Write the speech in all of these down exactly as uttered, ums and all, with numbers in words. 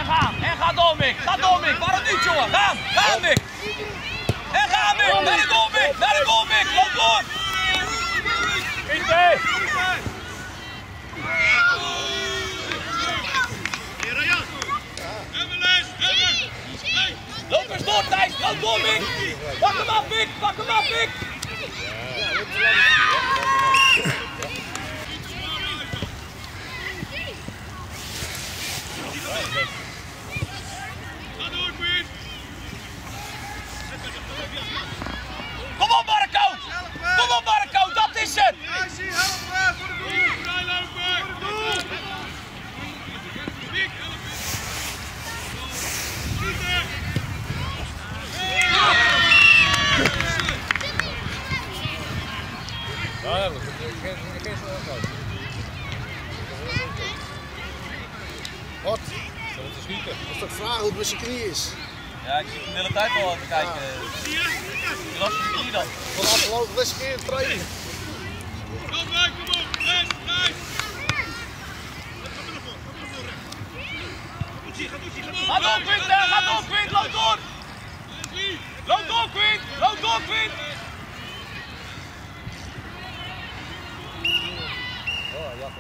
gaan. En ga door, Mick. Ga door, Mick. Waarom niet, jongen? Gaan. Gaan, Mick. En ga, Mick. Naar de goal, Mick. Naar de goal, Mick. Loop door. Inter. Loop eens door, Thijs. Loop door, Mick. Pak hem af, Mick. Pak hem af, Mick. Kom op, Marco! Kom op, Marco! Dat is het! Wat? Dat is toch vragen hoe het met zijn knie is? Ja, ik zit de hele tijd al te kijken. Je last je knie dan. Van de afgelopen best keer training. Kom bij, kom op, rechts, rechts. Ga door, Quint, ga door, Quint, loop door! Loop door, Quint, loop door, Quint! Oh, jammer.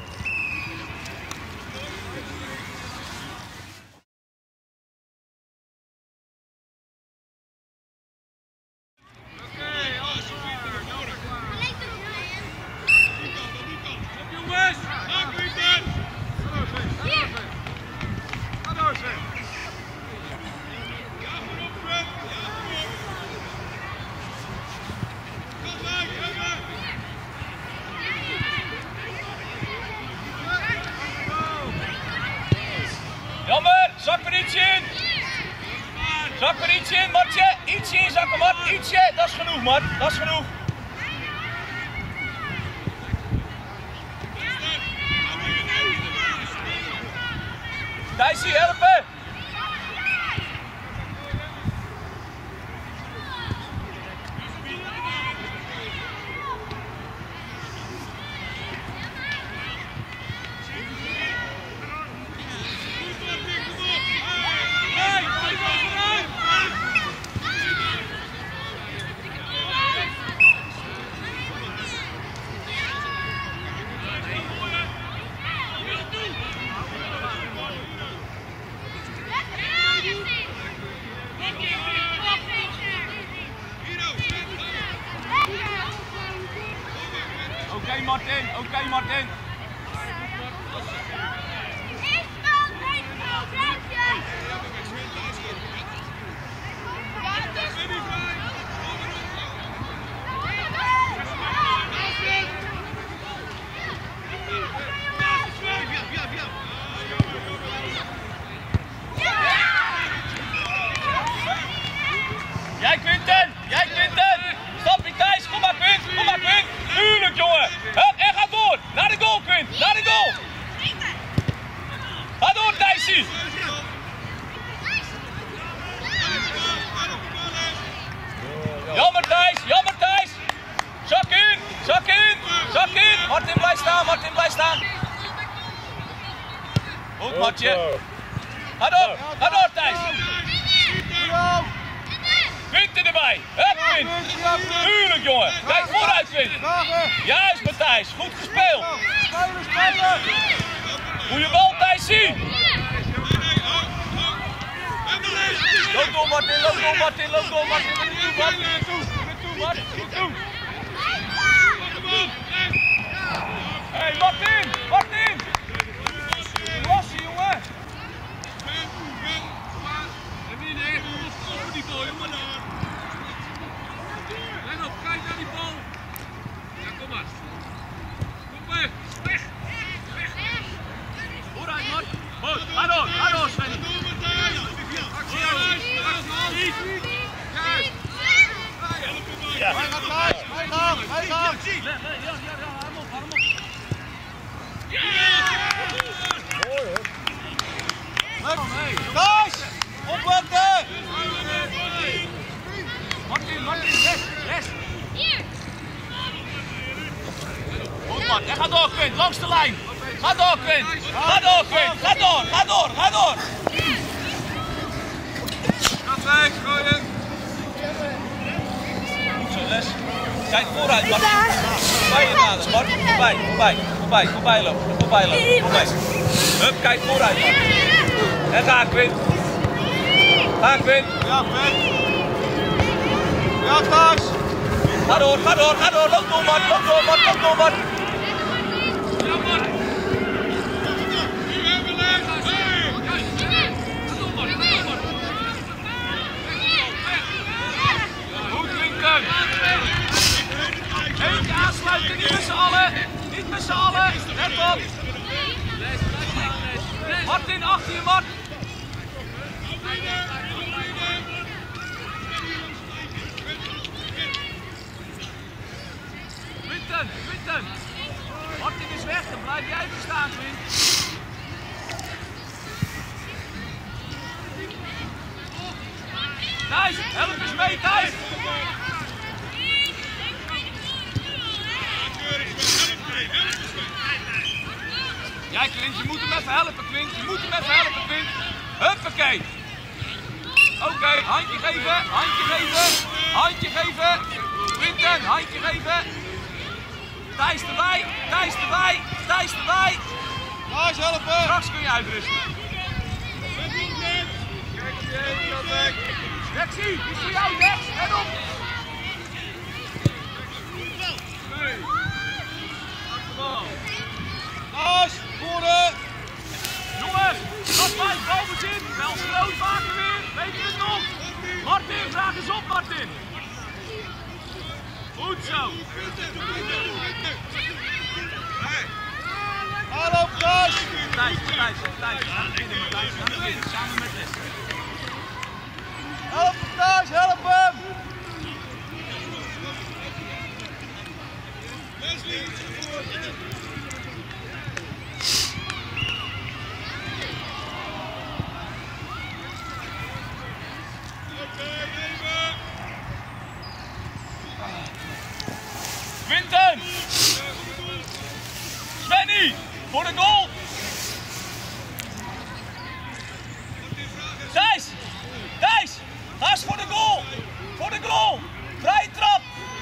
Jammer, zak er ietsje in. Zak er ietsje in, Martje. Ietsje in, zakken, Mart. Ietsje. Dat is genoeg, Mart. Dat is genoeg. Thijsie, helpen. Oké, okay, Martin. Oké, okay, Martin. Jij Quinten! Jij Quinten! Stop je Thijs! Kom maar Quint! Kom maar Quint! Tuurlijk jongen! Hup, en ga door! Naar de goal Quint! Naar de goal! Ga door Thijsie! Jammer Thijs! Jammer Thijs! Zak in! Zak in! Zak in! Martin blijf staan! Martin blijf staan! Goed Martje! Ga door! Ga door Thijs! Quinten erbij! Hup Quint! Tuurlijk jongen! Kijk vooruit Quint! Juist Matthijs! Goed gespeeld! Goeie bal Thijsie! Loop door Martin! Loop door Martin! Loop door Martin! Wat doe je Martin? Wat doe je Martin? Goed doen! Hé Martin! Martin! Lossie jongen! Die bal, jongen daar. Let op, kijk naar die bal. Ja, kom maar. Kom weg, weg, weg. Vooruit, Mart. Goed, ga door, ga door, Sven. Ga door, Matthijs. Ja. Hij gaat thuis, hij gaat, hij gaat. Ja, ja, ja, arm op, arm op. Mooi hoor. Thijs! Opletten! Martin, Martin, rechts, rechts. Goed man, en ga door Quint, langs de lijn. Ga door Quint, ga door Quint, ga door, ga door, ga door. Kijk vooruit, Martin. Voorbij je nader, Martin. Voorbij, voorbij, voorbij, voorbij lopen. Voorbij lopen, voorbij. Hup, kijk vooruit, Martin. En ga, Quint. Ga, Quint. Ja, Quint. Ja, Thijs. Ga door, ga door, ga door. Loop door, Martin. Loop door, Martin. Loop door, Martin. Eentje aansluiten, niet met z'n allen. Niet met z'n allen. Let op. Martin, achter je, Mart. Quinten, Quinten. Martin is weg, dan blijf jij even staan, Quint. Thijs, help eens mee, Thijs. Jij, Quint, je moet hem even helpen, Quint. Je moet hem even helpen, Quint. Huppakee. Oké, okay, handje geven, handje geven, handje geven. Quinten, handje geven. Thijs erbij, Thijs erbij, Thijs erbij. Thijs, helpen. Straks kun je uitrusten. Dexie, die is voor jou, Dex. En op. Nee. Achterbal. Thijs, voeren. Jongens, dat blijft balbezit. Wel groot maken weer. Weet je het nog? Martin, vraag eens op, Martin. Goed zo. Hallo, Thijs. Thijs, Thijs, Thijs. Ga beginnen met Thijs. Ga beginnen, samen met Les. Help hem, Thijs, help hem. Quinten! Svenny! Voor de goal! Thijs! Thijs! Ga eens voor de goal! Voor de goal! Vrije trap!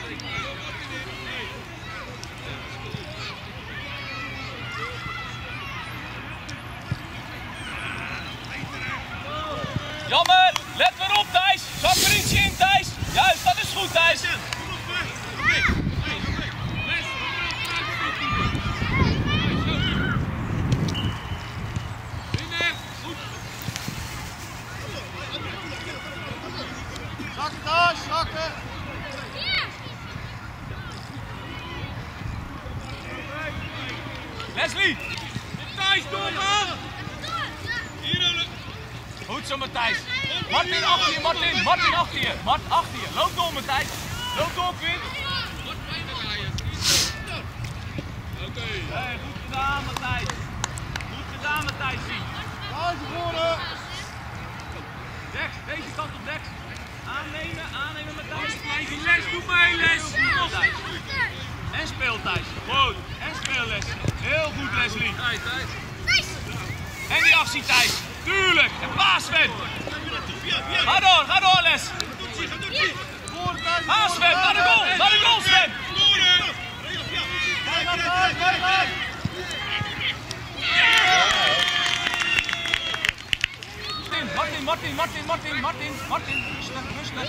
Jammer! Let maar op, Thijs! Zak er iets in, Thijs! Juist, dat is goed, Thijs! Zakken, Thijs, zakken. Leslie! Thijs, doorgaan! Goed zo, Matthijs. Martin achter je, Martin. Martin achter je. Mart achter je. Loop door, Matthijs. Loop door, Quint. Oké. Hey, goed gedaan, Matthijs. Goed gedaan, Matthijs. Thijs, voeren. Dex, deze kant op, Dex. Aannemen, aannemen, Matthijs. Les, doe mee, Les. En speel, Thijs. Goed. En speel, Les. Heel goed, Leslie. En die actie, Thijs. Tuurlijk. En paas, Sven. Ga door, ga door, Les. Ga, Sven. Naar de goal. Naar de goal, Sven. Martin, Martin, Martin, Martin, Martin, Martin. Rustig, rustig.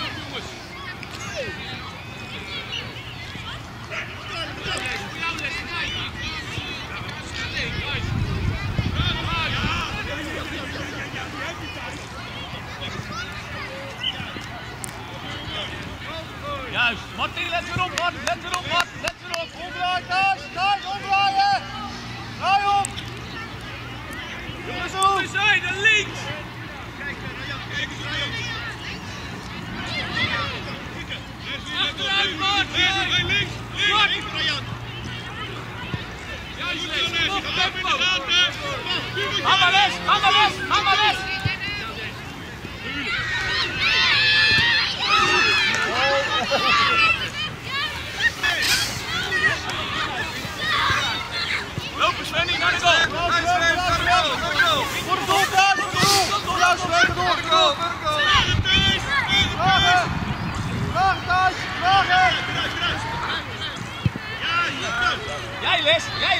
Juist. Martin, let weer op, Martin. Let weer op, Martin. Let weer op. Omdraaien, Thijs. Thijs, omdraaien. Draai op. Jongens, we zijn er links. Achteruit, Martin. Links, links. Juist, Les. Nog tempo. Ga maar, Les. Ga maar, Les. Ga maar, Les. Lopen, Svenny, naar de goal. Voor de doel, Thijs. Voor de doel. Ja, Sven, door. Door. Vragen. Vragen, Thijs. Vragen.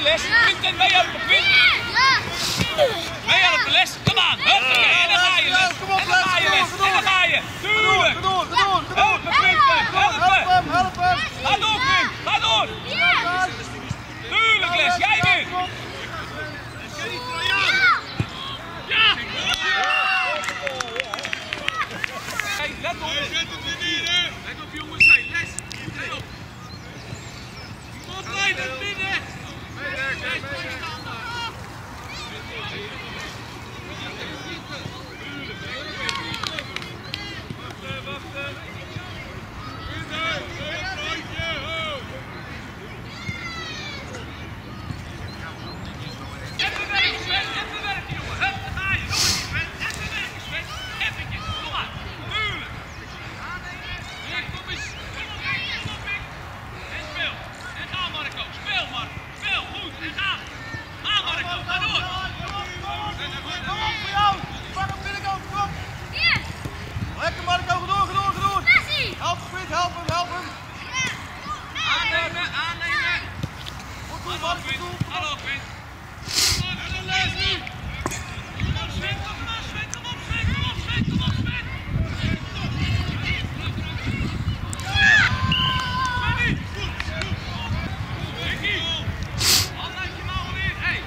les. Quinten, meehelpen, Quint. Meehelpen, les. Kom aan. Huppakee. En dan ga je les. En dan ga je les. En dan ga je. Tuurlijk. Helpen, Quinten. Helpen. Ga door, Quint. Ga door. Tuurlijk, les. Jij weer. Ja. Hey, let op. Let op, jongens. Hey, les. Let op. Kom rijden, binnen. Wachten, wachten. Even werken, Sven. Even werken, jongen. Hup, daar ga je. Nog een keer, Sven. Even werken, Sven. Eventjes. Kom maar. Tuurlijk. Ja, kom eens. Kom op, Mick. Kom op, Mick. En speel. En ga, Marco. Speel, Marco. Speel. Goed. En ga. Ga, Marco. Ga door. Kom op voor jou! Pak hem binnenkant, kom op! Lekker Marco, ga door, ga door, ga door! Help hem, Quint, help hem, help hem! Aannemen, aannemen. Goed, Hallo, goed, Quint. goed, goed! Hallo, Quint. En dan les nu. Kom op, Sven. Kom op, Sven. Kom op, Sven. Kom op, Sven. Kom op, Sven. Svenny. Ricky. Hand uit je mouwen weer. Hey.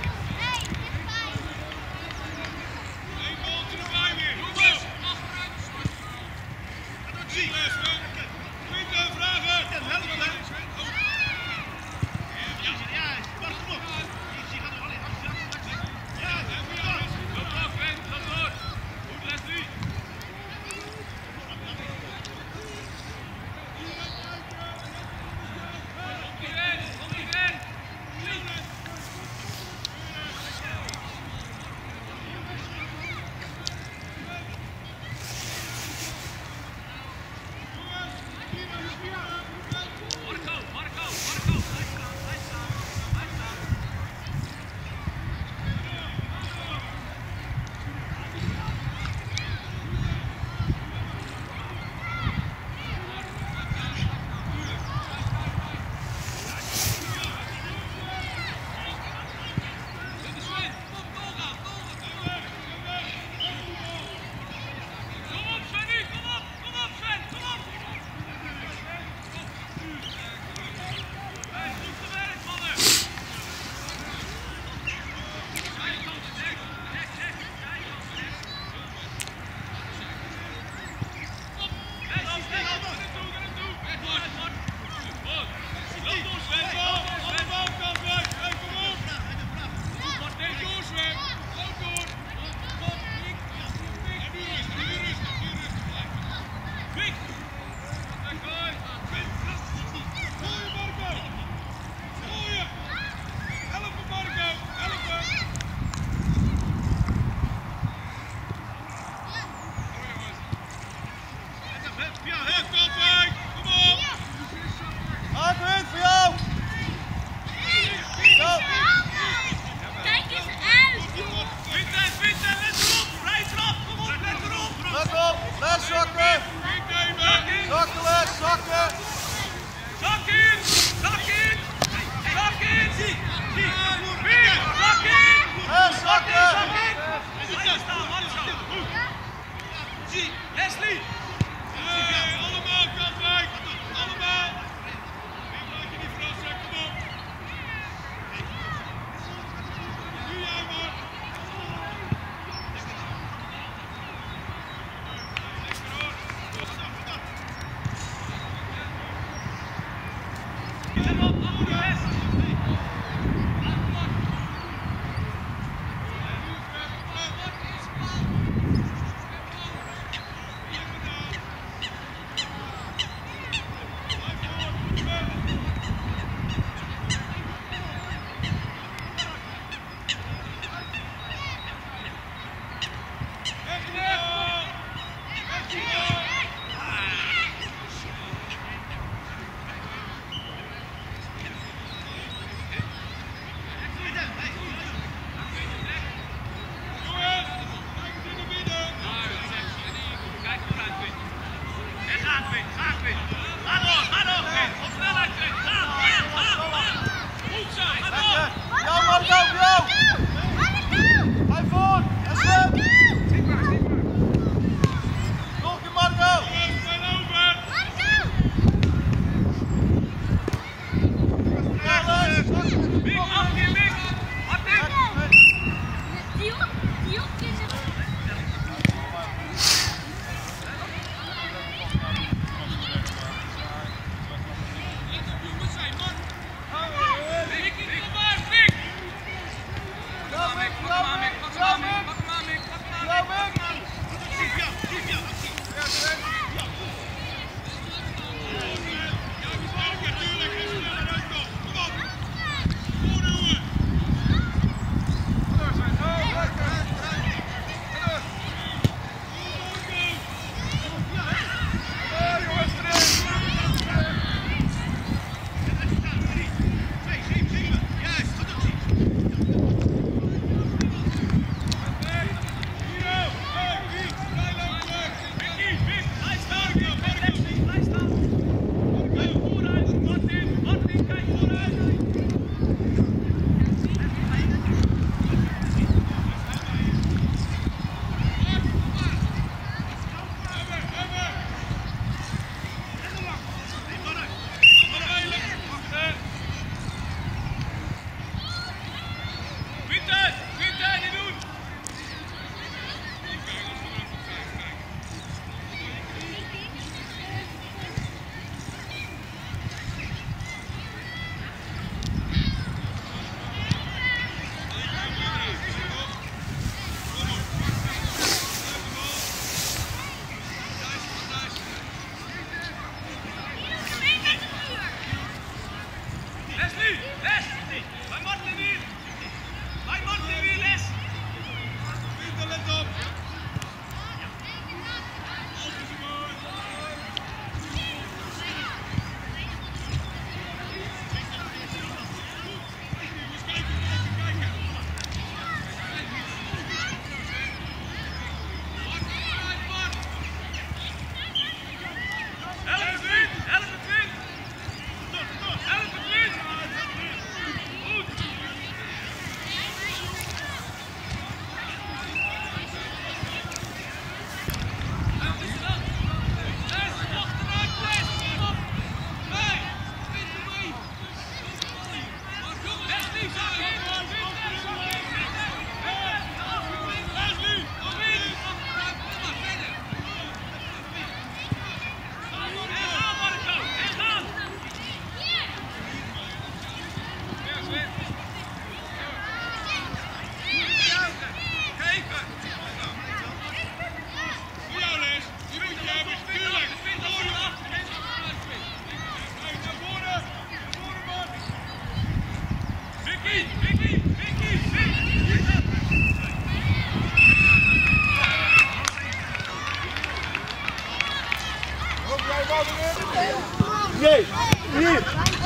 Eén balletje erbij weer. Jongens, achteruit. Ga door, zie. Quint, vragen. Help hem. Ja, ja, wacht, kom op. Easy, ga door, allee, actie, actie. Ja, loop door, Quint, loop door. Goed, Leslie. Komt hier in, komt hier in. Marco, Marco, Marco. Hij staat, hij staat, hij staat. Dit is Sven. Kom op, doorgaan, doorgaan. Kom op, Svenny, kom op. Kom op, Sven, kom op. Hey, goed gewerkt, mannen. Zijkant, rechts, rechts, rechts, zijkant, rechts. Kom, rechts, rechts, ga er toe, ga er toe. Weg, Mart, Mart. Goed. Loop door, Sven, loop door, Sven. Bovenkant, weg. Hey, kom op. Goed, Martin, door, Sven. Loop door. Kom, Mick. Mick. En nu rustig, nu rustig, nu rustig. Mick. Weg, hoi. Goeie, Marco. Goeie. Help me, Marco. Help me. Ja, heel Katwijk. Kom op. Ga Quint, voor jou! Go! Kijk eens uit! Vincent, Vincent, let erop. Blijf erop. Kom op, let erop. Let op, les zakken! Zak in. Zakken les, zakken! Zak in. Zak in. Zak in. Weer. Zak in. Les, zakken! Zak in. Blijf staan, Marco. Goed. Zie, Leslie. Hey, allemaal Katwijk. Allemaal. Ik laat je niet verrassen. Kom op. Nu jij maar. Lekker hoor. Let op, Amoudi West. Laat hem maar. Nee, hier.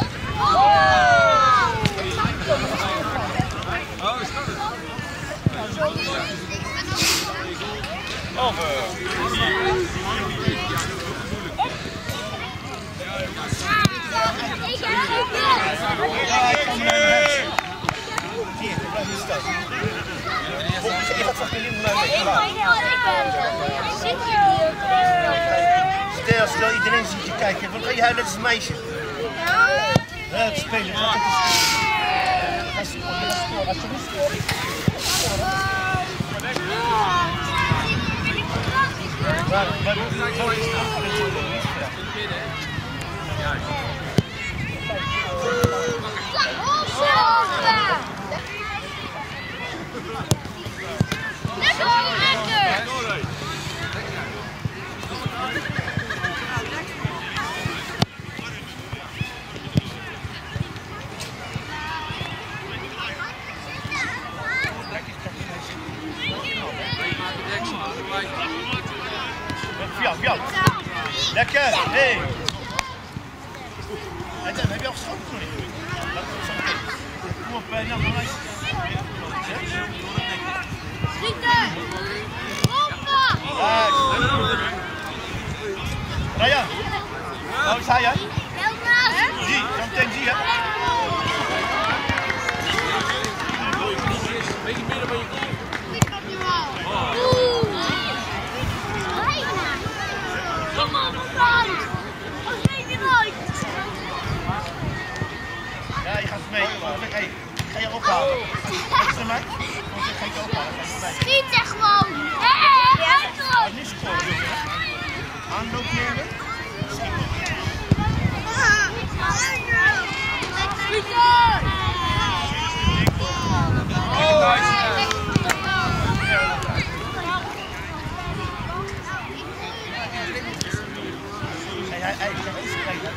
Oh, is dat het? Over. Je gaat van jullie naar Stel, stel iedereen ziet je kijken. Wat ga je huilen als een meisje? Ja, het spelen. Ga je scoren. Als je niet scoort. Waar, waar moet je nou in staan? Fjall, fjall. Lekker, hé. Hey. Heb je al geschoten toen? Kom op, nou maar lijst. Schieten! Hoppa! Ryan, waar is hij, hè? Heel naast! Zie, zo meteen zie je. Beetje midden van je knie. Ik heb je wel. Oeh! Bijna! Kom op, Frans! Als neem je nooit! Ja, je gaat mee. Hey, ga je ophalen? Wat is er mij? Ga je ophalen? Schiet er gewoon! Hé, Ga niet scoren, joh. Aanloop nemen. Schieten! Hij, hij, hij is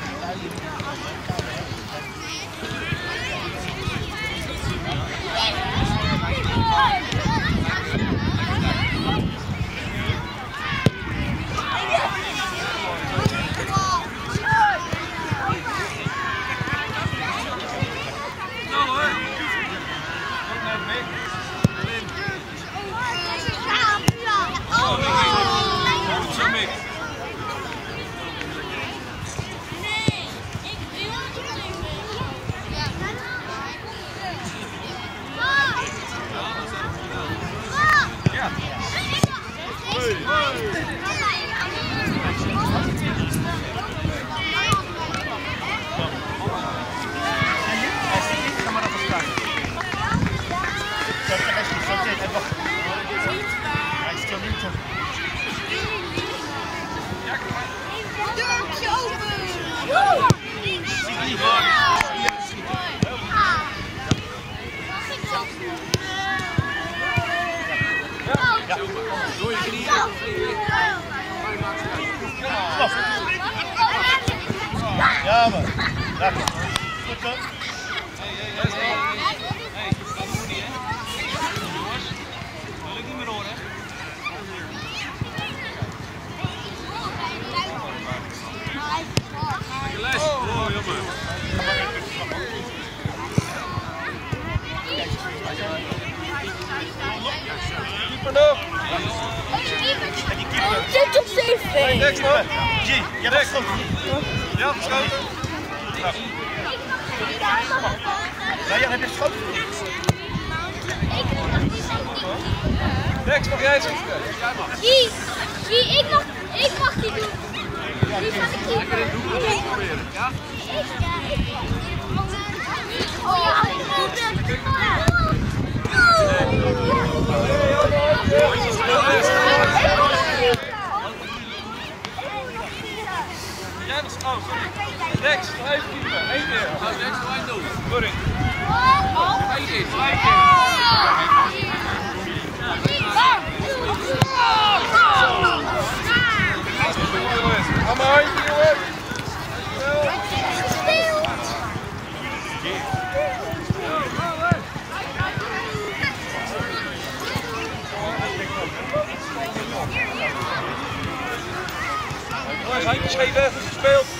Ja, man. Lekker. Goed, hè? Hé, hé, hé. Hé, dat moet niet, hè? Jongens, dat wil ik niet meer horen, hè? Lekker les. Oh, jammer. Keeper nog. Zet op zeven! Next, man. G, je hebt geschoten. Ja, geschoten. Ryan, heb je geschoten? Next, mag jij eens even? Die, die, ik mag, ik mag die doen. Die gaat de keeper. Ja? Oh ja, ik moet het. Jij was, oh, sorry. Next, nog even keeper. Eén keer. Oh, next line doen. Sorry. Twee keer, twee keer. Ga maar handje, jongen. Jongens, handjes geven, goed gespeeld.